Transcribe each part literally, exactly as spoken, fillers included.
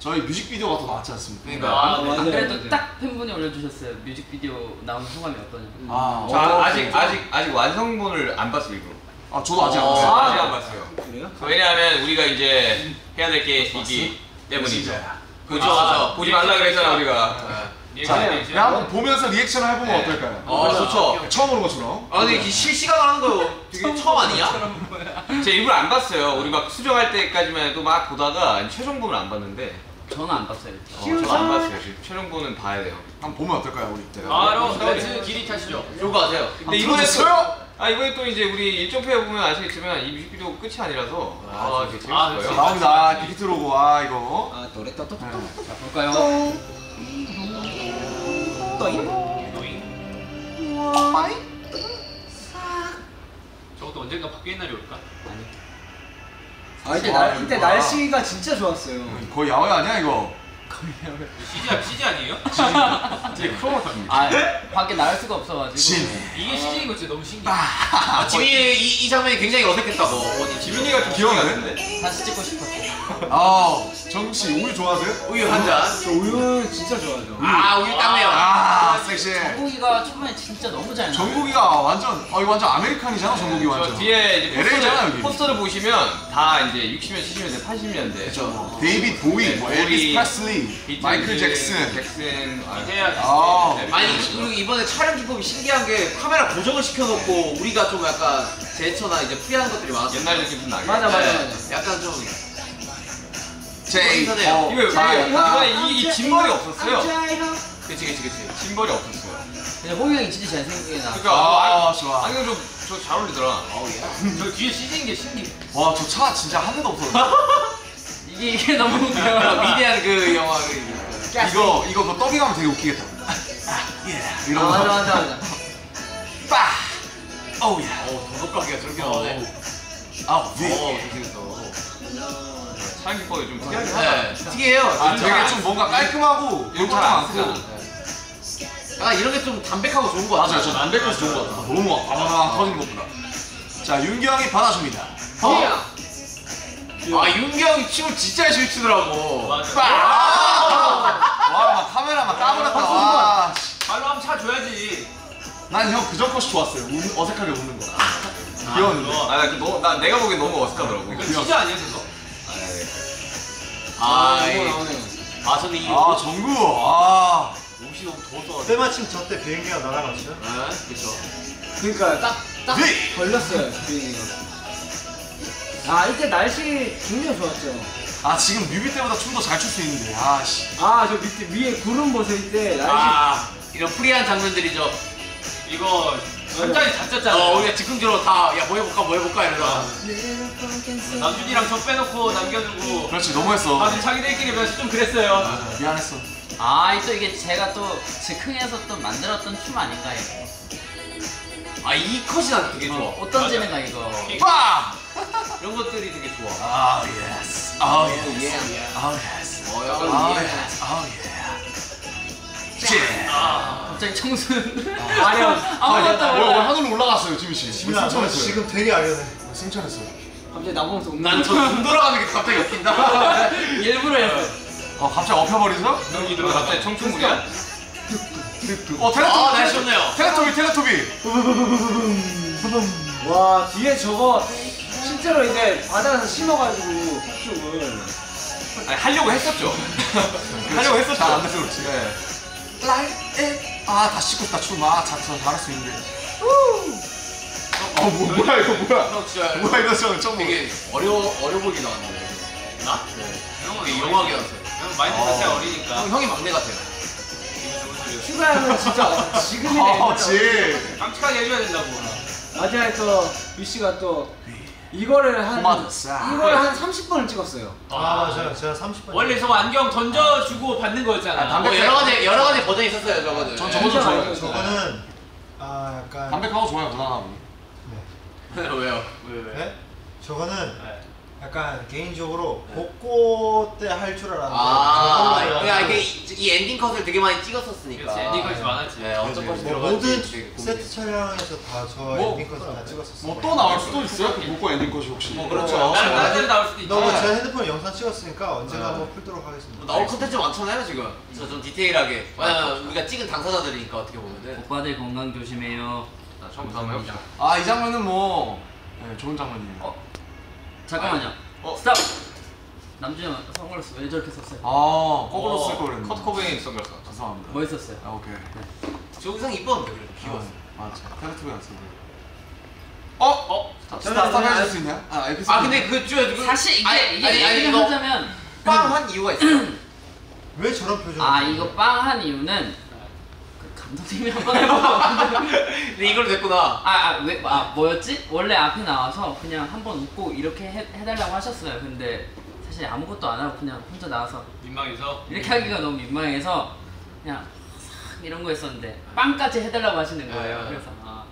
저희 뮤직비디오가 더 나왔지 않습니까? 그러니까 아, 아, 맞아요. 그래도 딱 팬분이 올려주셨어요. 뮤직비디오 나온 소감이 어떠냐. 아, 저 어, 아직 진짜? 아직 아직 완성본을 안 봤어요 이거. 아, 저도 아직 안 어, 봤어요. 아직 안 봤어요. 그래요? 왜냐하면 우리가 이제 해야 될 게 이기 때문이죠. 그죠? 아, 보지 말라 그랬잖아 우리가. 자, 리액션, 그냥 리액션. 한번 보면서 리액션을 해보면 네. 어떨까요? 어, 좋죠. 처음 보는 것처럼. 아, 근데 이게 실시간으로 하는 거 되게 처음 아니냐? 제가 일부러 안 봤어요. 우리 막 수정할 때까지만 해도 막 보다가 최종본을 안 봤는데. 저는 안 봤어요. 어, 저도 안 봤어요. 지금 최종본은 봐야 돼요. 한번 보면 어떨까요, 우리? 네. 바로 렛츠 길이 타시죠. 요거 아세요? 근데 이번에 또, 아 이번에 또 이제 우리 일정표에 보면 아시겠지만 이 뮤직비디오 끝이 아니라서 아 되게 재밌을 아, 거예요. 그치. 나옵니다. 빅히트로고, 아, 이거. 아 노래 떠떠떠 자, 볼까요? 저것도 언젠가 바뀌는 날이 올까? 아 이때 날 이때 날씨가 진짜 좋았어요. 거의 야외 아니야, 이거? 씨지, 씨지 아니에요? 되게 크로마틱입니다. 아, 밖에 나갈 수가 없어가지고. 진. 이게 씨지인 거 진짜 너무 신기해. 아, 지민이 이, 이 장면이 굉장히 어색했다고. 어디 지민이가 좀 귀여운데? 다시 찍고 싶었어요. 아, 정씨 우유 좋아하세요? 우유 한 잔. 저 우유 진짜 좋아하죠. 아, 우유 땀내요. 아, 섹시해. 정국이가 처음에 진짜 너무 잘 나와요. 정국이가 완전, 어, 이거 완전 아메리칸이잖아, 정국이 저 완전. 뒤에 이제 엘에이잖아, 포스터를, 여기. 포스터를 보시면 다 이제 육십 년, 칠십 년대, 팔십 년대. 그쵸. 데이빗 보이, 네, 뭐 보이, 엘비스 프레슬리, 비틀즈, 마이클 잭슨. 잭슨. 아, 이제야 아, 네, 아니 비틀즈. 그리고 이번에 촬영 기법이 신기한 게 카메라 고정을 시켜놓고 우리가 좀 약간 제스처나 이제 프리하는 것들이 많았어. 옛날 느낌 좀 나게. 맞아 맞아 네, 맞아. 약간 좀 제이. 신선해요. 어, 이거 자, 이거 약간- 이번에 이, 이 짐벌이 없었어요. 그치 그치 그치. 짐벌이 없었어요. 근데 홍이 형이 진짜 잘생기게 나왔어. 그러니까 아, 아, 좋아. 안경 좀저 잘 어울리더라. 어우 야. 저 뒤에 씨지인 게 신기해. 와, 저 차 진짜 한 대도 없었는데. 이게, 이게 너무 아, 웃겨요. 위대한 그 영화 그 이거, 이거 그 더빙하면 되게 웃기겠다. 아, 예. 아, 이런 맞아, 거. 맞아, 맞아. 빠! 어우, 야. 어 도덕가기가 저렇게 나오네. 아우, 어 위. 잘생겼어. 촬영 기법이 좀 특이하긴 네 하다. 특이해요. 아, 진짜. 되게 좀 뭔가 깔끔하고 이거 볼거리 잘안 많고. 쓰잖아. 약간 이런 게 좀 담백하고 좋은 거 같아. 맞아요, 저 담백해서 좋은 것 같아. 너무 막 바바바 터진 것보다. 자, 윤기 형이 받아줍니다. 어. 아 윤기 형이 춤을 진짜 열심히 추더라고. 맞아. 와, 막 카메라 막 까불었다. 와. 발로 한번 차 줘야지. 난 형 그전 것이 좋았어요. 우, 어색하게 웃는 거. 귀여웠는데. 아, 나, 그 너, 나 내가 보기엔 너무 어색하더라고. 이거 씨지 아니야 그거? 아, 이거 이- 나오네요. 아 저는 이 아, 정구. 아. 옷이 너무 더웠어. 때마침 저 때 비행기가 날아갔죠? 네, 그렇죠. 그러니까 딱 딱 네. 걸렸어요 비행기가. 아 이때 날씨 굉장히 좋았죠. 아, 지금 뮤비 때보다 춤 더 잘 출 수 있는데. 아, 씨. 아 저 밑에 위에 구름 벗을 때 날씨. 아 이런 프리한 장면들이죠. 이거 현장이 다 짰잖아. 어, 우리가 즉흥적으로 다 야 뭐 해볼까 뭐 해볼까 이러다가. 남준이랑 저 빼놓고 남겨두고 그렇지, 너무했어. 다들 자기들끼리 면서 좀 그랬어요. 미안했어. 아, 또 이게 제가 또 즉흥해서 또 만들었던 춤 아닌가, 이거. 아 이 컷이 난 되게 좋아. 어, 어떤 재미가 이거. 빠! 이런 것들이 되게 좋아. 아, 예스. 아, 예스. 예. 아, 예스. 어 아, 약간 예. 예스. 아, 예. 제. 갑자기 청순. 아니요. 아무것도 왜, 왜 몰라. 하늘로 올라갔어요, 지민 씨? 지민아, 너 승천했어요. 지금 되게 알려네. 승천했어요. 갑자기 나보면서 웃는 난저 눈 돌아가는 게 갑자기 웃긴다. 일부러 했어. 아, 갑자기 엎혀버리죠? 너 갑자기 청춘물이야? 어, 텔레토비. 아 날씨 좋네요. 텔레토비, 텔레토비. 와 뒤에 저거 실제로 이제 바다에서 심어가지고 팥죽을. 아니, 하려고 했었죠. 하려고 했었죠. 잘안 돼서 그렇지. 네. Like it. 아, 다 씻고 싶다, 춤. 아, 자, 저 잘할 수 있는데. 어, 뭐, 뭐야, 이거 뭐야. 형 진짜 뭐야, 이거 저, 저 뭐. 되게 어려워 어려 보이게 나왔는데. 나? 네. 형은 되게 영하게 나왔어요. 형 마인드 자체가 어리니까. 형 형이 막내 같아요. 휴가는 진짜 지금이 아, 내 지. 깜찍하게 해줘야 된다고. 나중에 또 유씨가 또 이거를 한 포마드 싹. 이걸 한 삼십 번을 찍었어요. 아, 맞아요. 제가 삼십 분. 원래 저거 안경 던져주고 받는 거였잖아. 아, 담배 뭐 여러 가지 여러 가지 버전이 있었어요 저거는. 전 네. 저거 좀 좋아해요. 저거는 아 약간 담백하고 좋아요, 무난하고. 네. 왜요? 네? 저거는 약간 개인적으로 복고 때 할 줄 알았는데 아, 저걸로 그러니까 해가지고 이게 이, 이 엔딩 컷을 되게 많이 찍었었으니까. 그렇지, 엔딩 컷이 많았지. 네, 어떤 컷이 뭐 들어갈지 모든 되게 궁금해. 세트 촬영에서 다 저 뭐, 엔딩 컷을 다 찍었었어요. 뭐 또 나올 수도 있어요? 그 복고 엔딩 컷이 혹시? 뭐 그렇죠. 나는 나중에 나올 수도 있지. 너무 제 핸드폰 영상 찍었으니까 언젠가 네. 한번 풀도록 하겠습니다. 나올 컨텐츠 많잖아요 지금. 그래서 좀 디테일하게. 왜냐면 우리가 찍은 당사자들이니까 어떻게 보면은. 오빠들 건강 조심해요. 자, 처음부터 한번 해봅시다. 아, 이 장면은 뭐 네, 좋은 장면이에요. 어, 잠깐만요. 어. 스탑. 남준이 형 선글라스 왜 저렇게 썼어요? 아, 거꾸로 쓸 걸 그랬는데. 커트 코베인 선글라스. 죄송합니다. 뭐 있었어요? 아, 오케이. 저 의상 이뻤는데 그래도 귀여웠어. 아, 맞아. 테레토비 같은데. 어? 어? 스탑, 스탑 해줄 수 있냐? 아, 에피소드. 아 근데 그 저, 그 사실 이게 아니, 이게 아니, 아니, 얘기를 이거 하자면 빵한 이유가 있어요. 왜 저런 표정? 아 이거 빵한 이유는 그 감독님이 한번 해봐. 근데 이걸로 됐구나. 아왜 아, 뭐였지? 원래 앞에 나와서 그냥 한번 웃고 이렇게 해, 해달라고 하셨어요. 근데 사실 아무것도 안 하고 그냥 혼자 나와서 민망해서. 이렇게 하기가 너무 민망해서 그냥 싹 이런 거 했었는데 빵까지 해달라고 하시는 거예요. 네. 그래서 아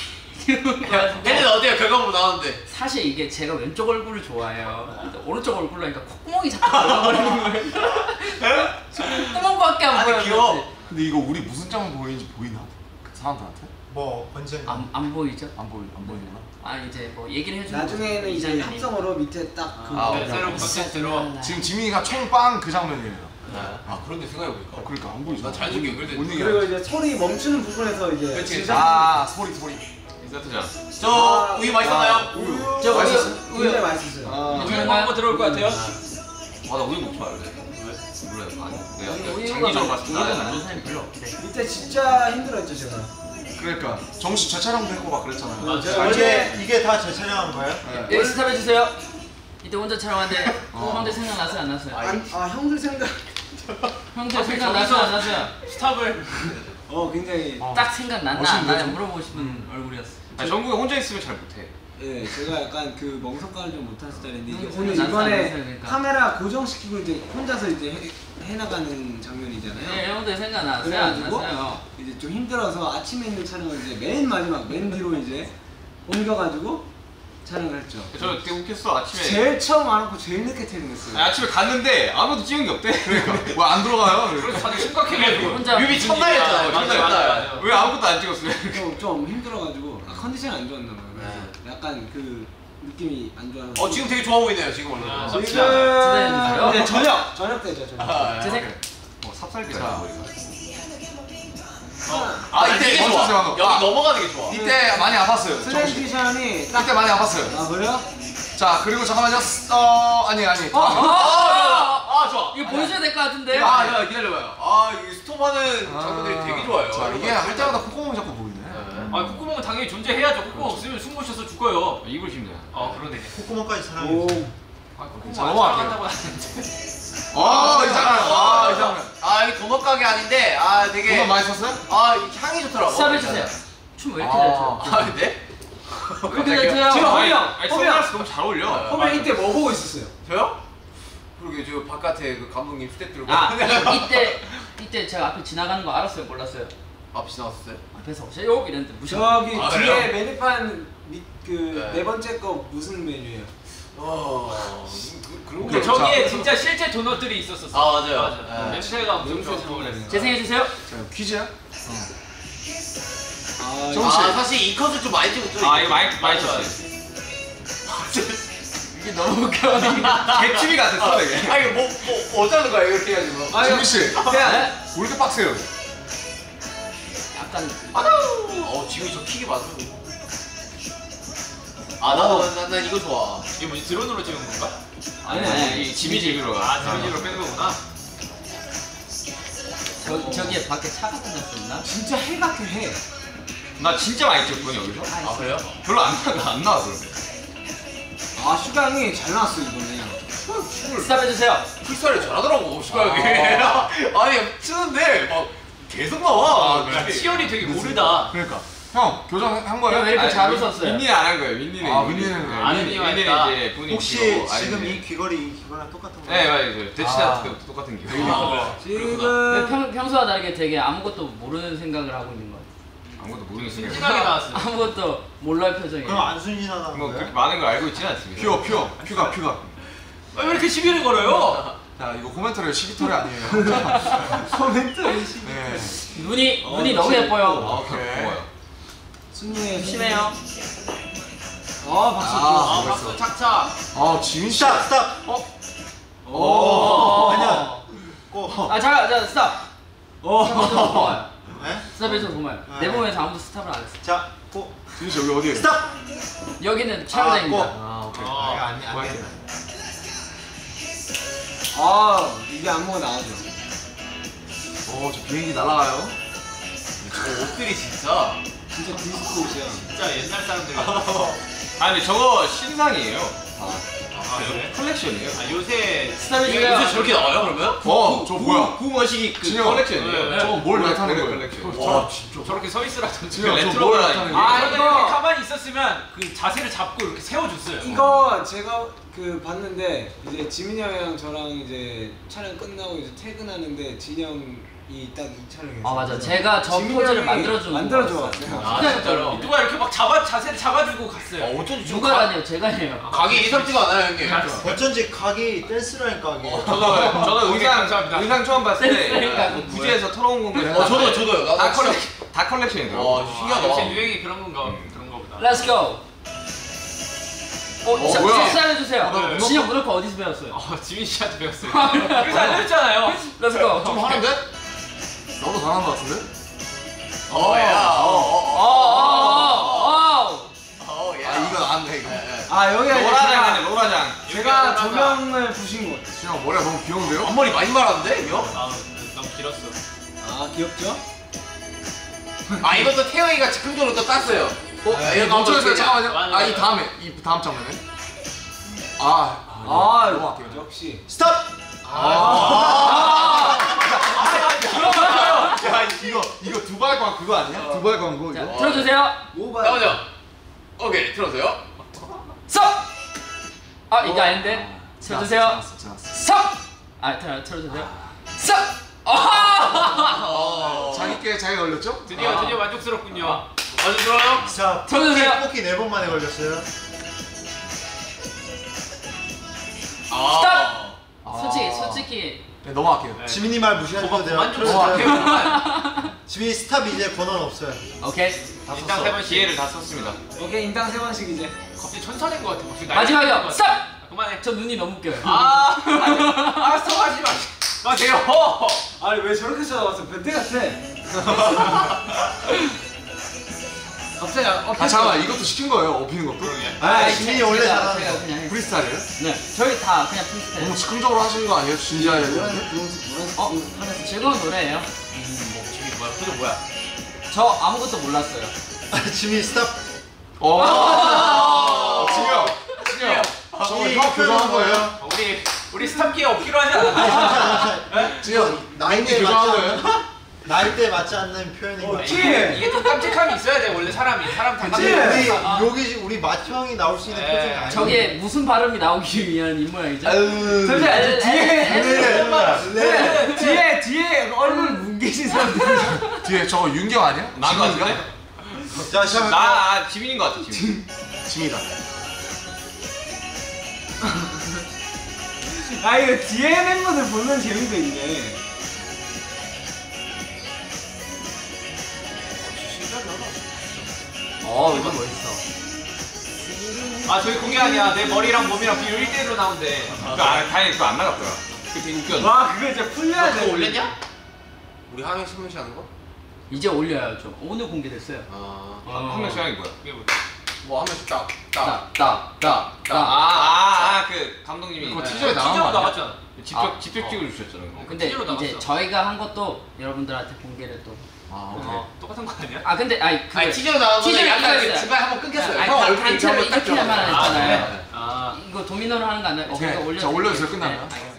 이런 거 하시고 걔는 어때요? 결과물 나왔는데. 사실 이게 제가 왼쪽 얼굴을 좋아해요. 근데 오른쪽 얼굴로 하니까 콧구멍이 자꾸 들어가버리는 거예요. 콧구멍밖에 안 아니, 보여요. 귀여워. 근데 이거 우리 무슨 장면 보이는지 보이나? 그 사람들한테? 뭐 언젠가 안, 안 보이죠? 안 보이 안 보이구나. 아 이제 뭐 얘기를 해주는 나중에는 이 이제 장면이. 합성어로 밑에 딱그 아, 네, 새로운 컨텐츠로. 지금 지민이가 총빵 그 장면이에요. 아 그런데 생각해보니까. 어, 그러니까 안 보이죠. 나 잘생겨 연결돼. 못 얘기해. 그리고 이제 소리 멈추는 부분에서 이제 그치. 진짜 아, 소리 소리. 인서트잖아. 저 우유 맛있었나요? 우유. 저 맛있었어요? 우유 굉장히 맛있었어요. 아, 우유 한번 들어올 것 같아요? 아, 나 우유 먹지 말래. 왜? 몰라요. 아니, 내가 우유가 장기적으로 우유가 봤을 때. 많은 사람이 별로 없대. 이때 진짜 힘들었죠 제가. 그러니까 정식 재촬영도 했고 막 그랬잖아요. 아, 제가 아, 원래 이게 이게 다 재촬영한 거예요? 네. 여기 스탑 해주세요. 이때 혼자 촬영하는데 형들 생각났어요 안 났어요? 아, 아 형들 생각. 형들 생각났어요 안 났어요? 스탑을. 어 굉장히. 어. 딱 생각났나 안 멋있는데, 나냐 좀? 물어보고 싶은 얼굴이었어. 아니, 정국이 혼자 있으면 잘 못해. 예, 제가 약간 그 멍석가를 좀 못한 스타일인데 이게 음, 오늘 난 이번에 잘했어요, 그러니까. 카메라 고정시키고 이제 혼자서 이제 해, 해나가는 장면이잖아요. 네 형들 생각났어요 안 그래가지고 났어요? 이제 좀 힘들어서 아침에 있는 촬영을 이제 맨 마지막 맨 뒤로 이제 옮겨가지고 촬영을 했죠. 저 되게 웃겼어. 아침에. 제일 처음 안 하고 제일 늦게 퇴근했어요. 아니, 아침에 갔는데 아무도 찍은 게 없대. 그러니까. 왜 안 들어가요? 그래서 다들 심각해가지고. 혼자 뮤비 첫날이었잖아요. 맞아, 첫날. 맞아, 맞아. 왜 아무것도 안 찍었어요? 좀, 좀 힘들어가지고 아, 컨디션이 안 좋았나 봐요. 그래서 네. 약간 그 느낌이 안 좋아서. 어 지금 되게 좋아 보이네요 지금 원래. 아, 지금 지내주세요. 네, 저녁 저녁 때죠 저녁. 아, 제 네. 생 뭐 삽살기가 자. 머리가. 아 이때 이게 이게 좋아. 좋아. 여기 아. 넘어가는 게 좋아. 이때 많이 아팠어요. 정식. 트랜지션이 딱. 이때 많이 아팠어요. 아 그래요? 자, 그리고 잠깐만요. 어, 아니 아니. 어? 다음에. 아, 아 좋아. 이거 보여줘야 될 것 같은데. 아, 야, 기다려봐요. 아, 이 스톱하는 장면들이 되게 좋아요. 자, 이게 할 때마다 콧구멍이 자꾸 보이네. 아, 콧구멍은 당연히 존재해야죠. 콧구멍 없으면 숨 못 쉬어서 죽어요. 입을 힘내요. 아, 그러네. 콧구멍까지 오. 사랑해주세요. 아, 콧구멍 자, 안 넘어갈게요. 사랑한다고 하는데. 아, 이 장면. 아, 이 장면. 아, 이게 도넛 가게 아닌데, 아, 되게. 도넛 많이 썼어요? 아, 이 향이 좋더라고. 스탑 해주세요. 춤 왜 이렇게 아. 잘 춰? 아, 근데? 왜 이렇게 잘 춰요? 지금 아니, 허명, 아니, 허명. 선글라스 너무 잘 어울려. 허명 이때 뭐 보고 있었어요? 저요? 그러게, 저 바깥에 그 감독님 스텝 들고. 아 이때 이때 제가 앞에 지나가는 거 알았어요 몰랐어요? 앞이 나왔어요? 앞에서 오세요 이랬는데 무시. 저기 아, 뒤에 그래요? 메뉴판 그 네 네. 번째 거 무슨 메뉴예요? 어, 그, 그런 근데 거. 저기에 진짜 실제 도넛들이 있었었어. 아, 맞아요. 맞아. 네. 냄새가 엄청 좋았어. 재생해주세요. 자, 퀴즈야? 아, 좀- 아, 사실 이 컷을 좀 많이 찍었죠. 아, 이거 많이 많이 맞아. 쳤어요. 이게 너무 웃겨. 개취미 같았어, 되게. 아, 이거 뭐, 뭐, 어쩌는 거야, 이렇게 해가지고. 아, 지민 씨. 왜 그냥 이렇게 빡세요? 약간 어, 지금 저 킥이 맞아. 아, 나도, 난, 난 이거 좋아. 이게 뭐지? 드론으로 찍은 건가? 아니 아니 이 지미지미로. 아, 지미지미로 빼는 거구나. 저 저기에 밖에 차가 다녔었나? 진짜 해 같아 해. 나 진짜 많이 찍었거든, 여기서. 아, 그래요? 별로 안 나, 안 나와서 그런데. 아 슈강이 잘 나왔어 이번에. 스탑 해주세요. 풀살이 잘하더라고, 시각이. 아니, 치는데, 막, 계속 나와. 아, 치열이 되게 고르다. 그러니까. 형, 교정한 거예요? 왜 이렇게 아니, 잘 민- 웃었어요? 민니는 안 한 거예요, 민니는. 아, 민니는 네, 아는 민니, 이유가 민니는 있다. 이제 분이 혹시 있고, 지금 아니면- 이 귀걸이 이 귀걸이랑 똑같은 거예요? 네, 맞아요. 대치다 아. 똑같은 게. 아, 지금 왜 평, 평소와 다르게 되게 아무것도 모르는 생각을 하고 있는 것 같아요. 아무것도 모르는 순간. 심하게 나왔어요. 아무것도 몰라요 표정이. 그럼 안 순진하다는 뭐 거야? 그렇게 많은 걸 알고 있지는 않습니다. 퓨어 퓨어 퓨가 퓨가. 왜 이렇게 시비를 걸어요? 자 이거 코멘터리 시기털이 아니에요. 코멘트 시 네. 눈이 눈이 너무 예뻐요. 아, 오케이. 고마워요. 순이의 심해요. 아 박수. 아, 아, 멋있어. 박수 착착. 아 지민 씨. 스탑 스탑. 어? 오. 아니야. 고. 아 잠깐 잠깐 스탑. 어. 스탑에서 고마워요. 네? 스탑에서 고마워요. 네. 내 몸에서 아무도 스탑을 안 했어. 자, 고. 지민 씨 여기 어디에? 스탑. 여기는 촬영장입니다. 아 오케이. 아, 이거 안 안 돼. 아 이게 안무가 나오죠. 어저 비행기 날아가요. 저 옷들이 진짜 진짜 디스코 옷이야. 진짜 옛날 사람들. 아 근데 저거 신상이에요. 아, 그래? 컬렉션이에요. 아 요새 스탑해주세요. 요새 저렇게 나와요 그러면? 어, 저 뭐야? 구머시기 그 진영. 컬렉션이에요. 네. 저거 뭘 나타낸 거예요? 컬렉션. 와 진짜. 저렇게 서 있으라던지 진영, 저 레트로 뭘 거라. 나타낸 아 거예요? 이거 이거- 가만히 있었으면 그 자세를 잡고 이렇게 세워줬어요. 이거 제가 그 봤는데 이제 지민이 형이랑 저랑 이제 촬영 끝나고 이제 퇴근하는데 진영이 딱 이 촬영했어요. 아 맞아. 제가 저 지민이 포즈를 형이 만들어주고 만들어줘 왔어요. 왔어요. 아 진짜로? 누가 이렇게 막 잡아 자세를 잡아주고 갔어요. 어, 어쩐지 좀 누가 아니에요? 제가 해요. 각이 예사롭지가 않아요 형님. 어쩐지 각이 댄스라니까 각이. 저도 저도 오케이, 의상 감사합니다. 의상 처음 봤을 센스니까. 때 구지에서 털어온 건데. 어 저도 저도요. 다 나도 컬렉 진짜- 다 컬렉션이더라고. 어 신기하다. 요새 유행이 그런 건가 그런 거보다. Let's go. 어, 어, 자, 뭐야? 식사해주세요. 어, 나 문어- 진영 문어크 어디서 배웠어요? 어 지민 씨한테 배웠어요. 그래서 알려줬잖아요. Let's go. 좀 하는데? 나도 잘하는 것 같은데? 어야. 어어어어. 어 아 이거 나왔네 이거. 아 여기가 이제 로라장이네 제가, 로라장. 제가 조명을 부신 곳. 진영 머리가 너무 귀여운데요? 앞머리 많이 말았는데 이거? 아 너무 길었어. 아 귀엽죠? 아 이것도 태영이가 즉흥적으로 또 땄어요. 어? 아, 이거 멈춰주세요 한번 잠깐만요. 맞아, 아 이 맞아. 다음에 이 다음 장면에. 아. 아 넘어갈게요. 역시. 스탑. 아. 야 이거 이거 두발 광 그거 아니야? 두발 광고 자, 이거? 틀어주세요. 모바일. 나오죠. 오케이 들어서요. 섭. 아 이게 아닌데. 틀어주세요. 잘했어, 잘했어. 섭. 아 틀어 틀어주세요. 섭. 아. 어. 자기께 자기가 걸렸죠? 드디어 아. 드디어 만족스럽군요. 아주 좋아요. 자, 틀어주세요. 뽑기, 뽑기 네 번 만에 걸렸어요. 아. 솔직히 솔직히 네 넘어갈게요. 네. 지민이 말 무시하셔도 돼요. 만족스럽게 지민이 스탑 이제 권한 없어요. 오케이. 다 일단 썼어. 세번 기회를 다 썼습니다. 오케이 인당 세 번씩 이제. 갑자기 천사된 것 같아. 갑자기 마지막이요. 날아가는 것 섭. 같아. 그만해. 저 눈이 너무 웃겨요. 아, 알았어 하지 마. 마세요. 아니 왜 저렇게 쳐다봤어? 변태 같아. 갑자기 어, 아 잠깐만 이것도 시킨 거예요? 업히는 것도? 아, 지민이 원래 제가- 잘하는 제가 거. 그냥 했어요. 프리스타일이에요? 네, 저희 다 그냥 프리스타일. 너무 즉흥적으로 하시는 거 아니에요? 진지하게 노란색 되는데? 분홍색 노란색 어, 그 하나씩. 즐거운 노래예요. 저기 뭐야? 표정 뭐야? 저 아무것도 몰랐어요. 지민이 스탑. 어. 진영, 진영. 저거 이 형 교정한 거예요? 우리 우리 스탑 기회 없기로 하지 않았나? 진영, 나인데 맞지 교정한 않는 거예요? 나이대에 맞지 않는 표현인 거. 이게 이게 좀 깜찍함이 있어야 돼 원래 사람이 사람 다 그치? 깜찍해. 우리 여기 우리 마초 형이 나올 수 있는 네. 표정이 아니야. 저게 무슨 발음이 나오기 위한 이 모양이죠? 아유. 잠시만 에, 뒤에 에, 에, 네. 뒤에 뒤에 얼굴 뭉개신 사람들. 뒤에 저거 윤경 아니야? 나인 것 같은데? 자, 시작할게요. 나 아, 지민인 것 같아 지민. 진이다. 아 이거 뒤에 멤버들 보는 재미도 있네. 어, 이거 멋있어. 아 저기 그게 아니야. 내 머리랑 몸이랑 비율 일 대일로 나온대. 그 아, 다행히 그거 안 나갔더라. 그 되게 웃겼는데. 와 그거 진짜 풀려야 돼. 그거 올렸냐? 우리 한명 한 명씩 하는 거? 이제 올려야죠. 오늘 공개됐어요. 아, 어. 한 명씩 하는 게 뭐야? 그게 뭐야? 뭐한 명씩 딱, 딱, 딱, 딱, 딱, 딱. 아아그 감독님이 그거 네. 티저에 나간 거 티저로 아니야? 나왔잖아. 직접 아. 직접 찍어주셨잖아요. 그거. 근데 티저로 이제 나갔어. 저희가 한 것도 여러분들한테 공개를 또. 아, 오케이. 어, 똑같은 거 아니야? 아 근데 아니 그 아니 티저로 나온 거는 티저를 약간 이거 그 중간에 한번 끊겼어요. 아니, 형 단- 얼굴 단체로 이렇게 한번 딱 이렇게만 들어가요. 했잖아요. 아, 그래? 아. 이거 도미노를 하는 거 아니에요? 오케이. 제가 올려. 자, 올려주세요. 끝나면. 네, 알겠습니다.